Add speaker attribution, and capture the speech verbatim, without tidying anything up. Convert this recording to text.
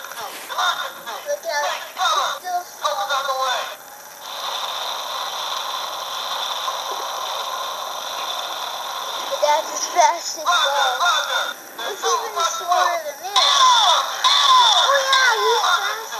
Speaker 1: Look out. It's still slow. But that's as fast as it goes. It's even slower than this. Oh yeah, he's fast.